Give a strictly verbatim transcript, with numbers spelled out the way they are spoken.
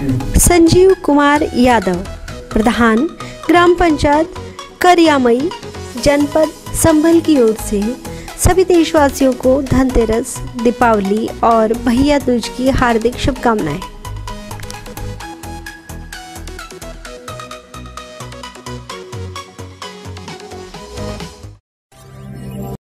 संजीव कुमार यादव, प्रधान ग्राम पंचायत करियामई, जनपद संभल की ओर से सभी देशवासियों को धनतेरस, दीपावली और भैया दूज की हार्दिक शुभकामनाएं।